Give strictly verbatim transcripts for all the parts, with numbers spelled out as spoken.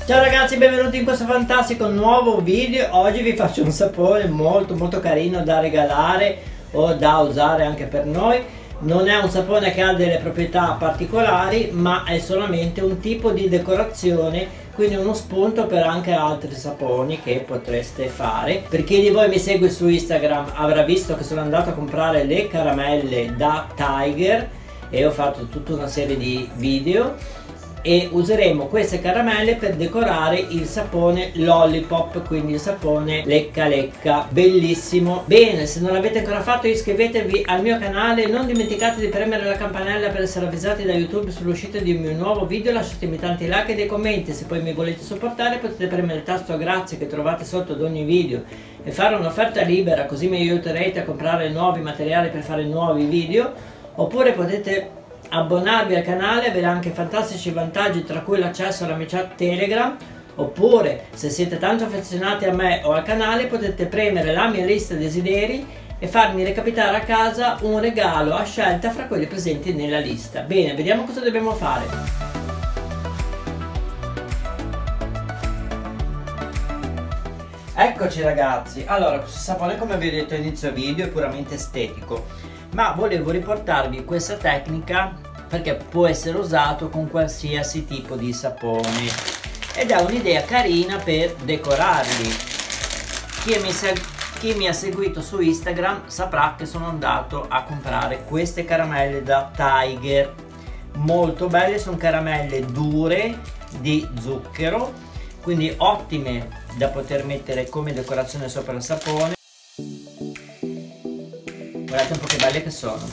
Ciao ragazzi, benvenuti in questo fantastico nuovo video. Oggi vi faccio un sapone molto molto carino da regalare o da usare anche per noi. Non è un sapone che ha delle proprietà particolari, ma è solamente un tipo di decorazione, quindi uno spunto per anche altri saponi che potreste fare. Per chi di voi mi segue su Instagram avrà visto che sono andato a comprare le caramelle da Tiger e ho fatto tutta una serie di video e useremo queste caramelle per decorare il sapone Lollipop, quindi il sapone lecca lecca, bellissimo. Bene, se non l'avete ancora fatto iscrivetevi al mio canale, non dimenticate di premere la campanella per essere avvisati da YouTube sull'uscita di un mio nuovo video, lasciatemi tanti like e dei commenti. Se poi mi volete supportare potete premere il tasto grazie che trovate sotto ad ogni video e fare un'offerta libera, così mi aiuterete a comprare nuovi materiali per fare nuovi video, oppure potete abbonarvi al canale e avere anche fantastici vantaggi, tra cui l'accesso alla mia chat Telegram, oppure se siete tanto affezionati a me o al canale potete premere la mia lista desideri e farmi recapitare a casa un regalo a scelta fra quelli presenti nella lista. Bene, vediamo cosa dobbiamo fare. Eccoci ragazzi, allora questo sapone, come vi ho detto all'inizio video, è puramente estetico, ma volevo riportarvi questa tecnica perché può essere usato con qualsiasi tipo di sapone ed è un'idea carina per decorarli. Chi mi, chi mi ha seguito su Instagram saprà che sono andato a comprare queste caramelle da Tiger, molto belle, sono caramelle dure di zucchero, quindi ottime da poter mettere come decorazione sopra il sapone. Guardate un po' che belle che sono.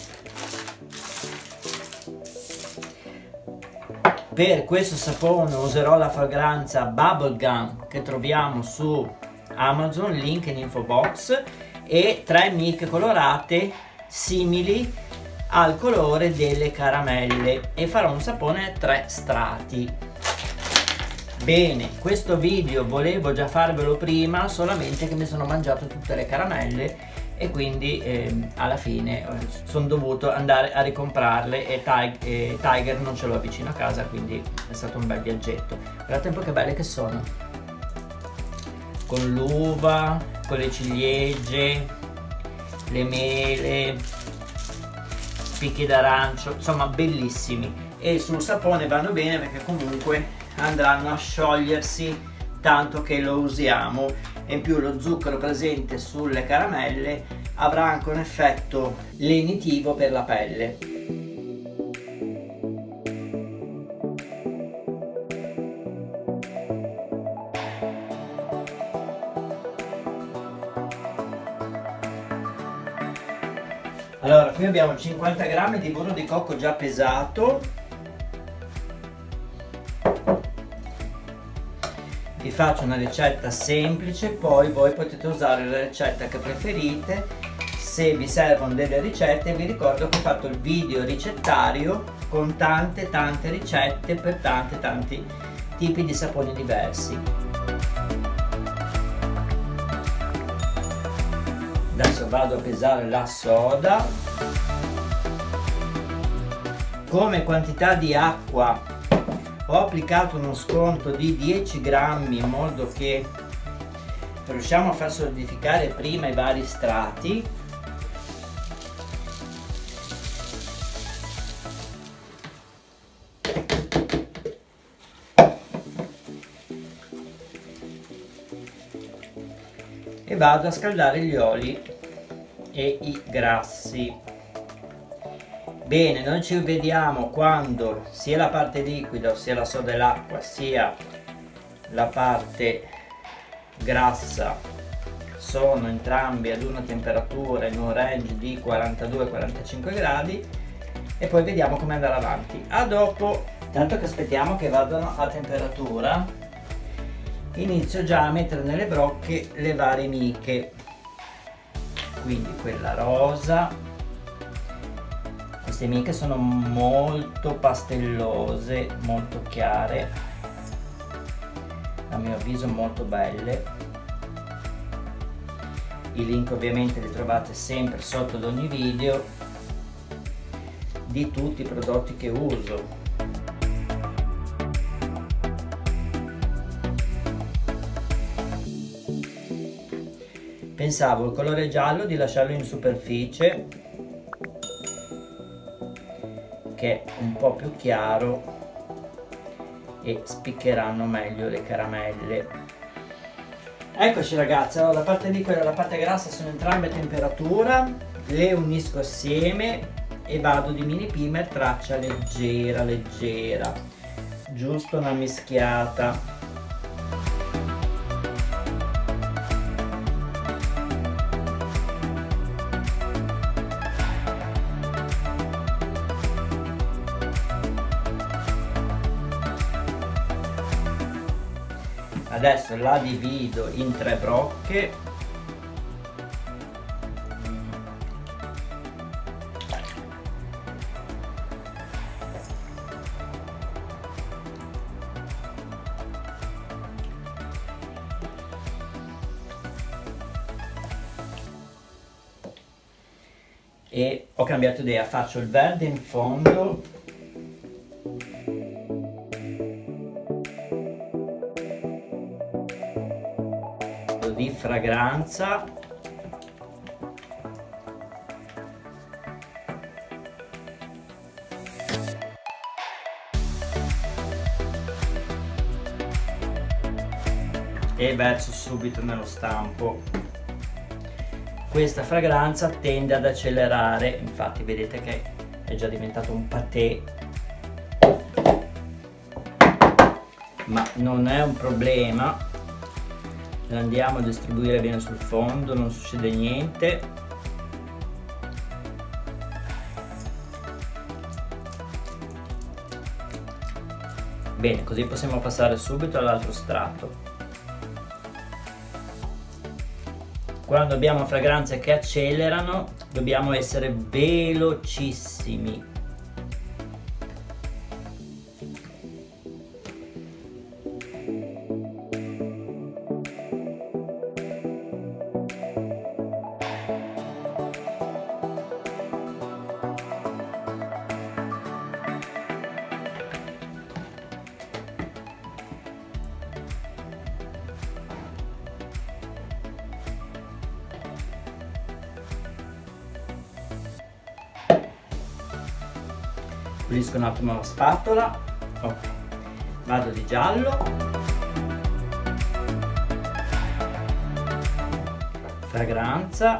Per questo sapone userò la fragranza Bubblegum che troviamo su Amazon, link in info box, e tre miche colorate simili al colore delle caramelle, e farò un sapone a tre strati. Bene, questo video volevo già farvelo prima, solamente che mi sono mangiato tutte le caramelle e quindi eh, alla fine eh, sono dovuto andare a ricomprarle e, Tig e Tiger non ce l'ho vicino a casa, quindi è stato un bel viaggetto. Guardate un po' che belle che sono, con l'uva, con le ciliegie, le mele, spicchi d'arancio, insomma bellissimi, e sul sapone vanno bene perché comunque andranno a sciogliersi tanto che lo usiamo, e in più lo zucchero presente sulle caramelle avrà anche un effetto lenitivo per la pelle. Allora, qui abbiamo cinquanta grammi di burro di cocco già pesato. Vi faccio una ricetta semplice, poi voi potete usare la ricetta che preferite. Se vi servono delle ricette vi ricordo che ho fatto il video ricettario con tante tante ricette per tanti tanti tipi di saponi diversi. Adesso vado a pesare la soda. Come quantità di acqua ho applicato uno sconto di dieci grammi in modo che riusciamo a far solidificare prima i vari strati. E vado a scaldare gli oli e i grassi. Bene, noi ci vediamo quando sia la parte liquida, ossia la soda e l'acqua, sia la parte grassa sono entrambi ad una temperatura in un range di quarantadue quarantacinque gradi, e poi vediamo come andare avanti. A dopo. Tanto che aspettiamo che vadano a temperatura, inizio già a mettere nelle brocche le varie miche, quindi quella rosa. Queste miche sono molto pastellose, molto chiare, a mio avviso molto belle. I link ovviamente li trovate sempre sotto ad ogni video di tutti i prodotti che uso. pensavo il colore giallo di lasciarlo in superficie, che è un po' più chiaro e spiccheranno meglio le caramelle. Eccoci ragazzi, allora la parte liquida e la parte grassa sono entrambe a temperatura, le unisco assieme e vado di mini primer, traccia leggera leggera, giusto una mischiata. Adesso la divido in tre brocche. E ho cambiato idea, faccio il verde in fondo. Di fragranza, e verso subito nello stampo. Questa fragranza tende ad accelerare, infatti vedete che è già diventato un patè, ma non è un problema. La andiamo a distribuire bene sul fondo, non succede niente. Bene, così possiamo passare subito all'altro strato. Quando abbiamo fragranze che accelerano, dobbiamo essere velocissimi. Pulisco un attimo la spatola. Ok, vado di giallo, fragranza,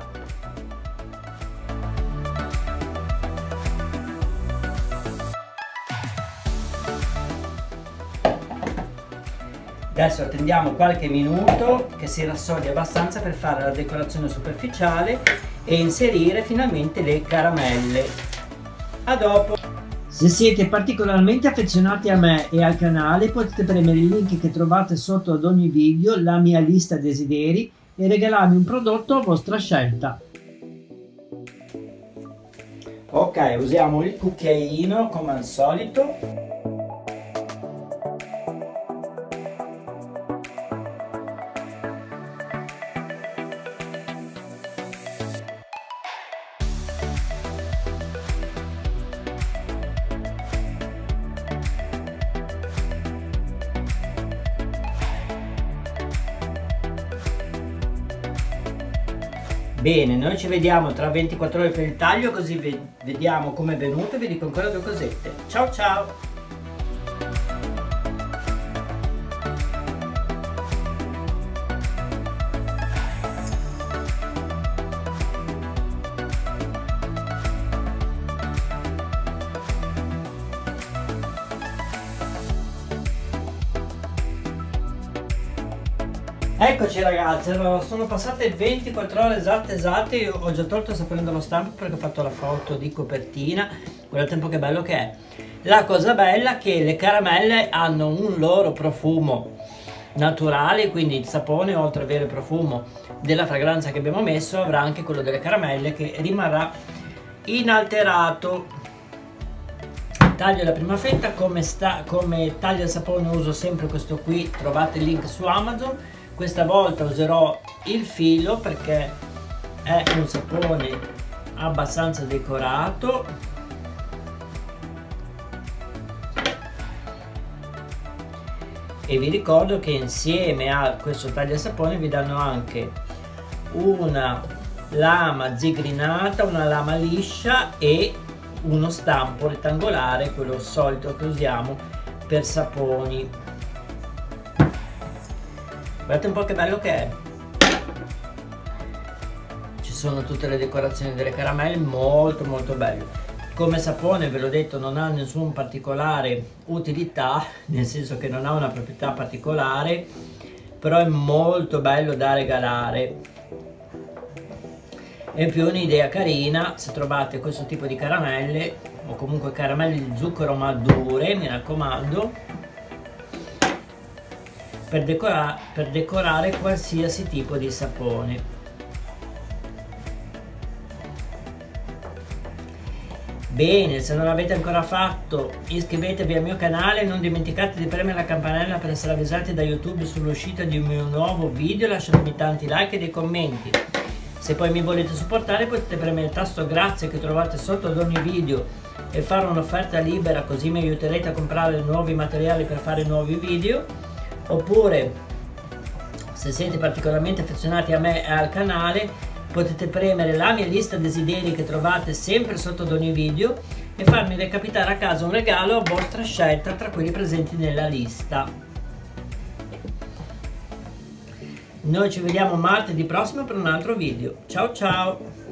adesso attendiamo qualche minuto che si rassogli abbastanza per fare la decorazione superficiale e inserire finalmente le caramelle. A dopo. Se siete particolarmente affezionati a me e al canale, potete premere il link che trovate sotto ad ogni video, la mia lista desideri, e regalarmi un prodotto a vostra scelta. Ok, usiamo il cucchiaino come al solito. Bene, noi ci vediamo tra ventiquattro ore per il taglio, così vediamo come è venuto e vi dico ancora due cosette. Ciao ciao! Eccoci ragazzi, allora sono passate ventiquattro ore esatte esatte, io ho già tolto il sapone dallo stampo perché ho fatto la foto di copertina, guarda il tempo che bello che è. La cosa bella è che le caramelle hanno un loro profumo naturale, quindi il sapone oltre ad avere il profumo della fragranza che abbiamo messo avrà anche quello delle caramelle che rimarrà inalterato. Taglio la prima fetta, come, sta, come taglio il sapone uso sempre questo qui, trovate il link su Amazon. Questa volta userò il filo perché è un sapone abbastanza decorato. E vi ricordo che insieme a questo tagliasapone vi danno anche una lama zigrinata, una lama liscia e uno stampo rettangolare, quello solito che usiamo per saponi. Guardate un po' che bello che è. Ci sono tutte le decorazioni delle caramelle, molto molto bello. Come sapone, ve l'ho detto, non ha nessun particolare utilità, nel senso che non ha una proprietà particolare, però è molto bello da regalare. E in più un'idea carina, se trovate questo tipo di caramelle, o comunque caramelle di zucchero ma dure, mi raccomando, per, decora per decorare qualsiasi tipo di sapone. Bene, se non l'avete ancora fatto, iscrivetevi al mio canale, non dimenticate di premere la campanella per essere avvisati da YouTube sull'uscita di un mio nuovo video, lasciatemi tanti like e dei commenti. Se poi mi volete supportare potete premere il tasto grazie che trovate sotto ad ogni video e fare un'offerta libera, così mi aiuterete a comprare nuovi materiali per fare nuovi video. Oppure, se siete particolarmente affezionati a me e al canale, potete premere la mia lista desideri che trovate sempre sotto ad ogni video e farmi recapitare a casa un regalo a vostra scelta tra quelli presenti nella lista. Noi ci vediamo martedì prossimo per un altro video. Ciao ciao!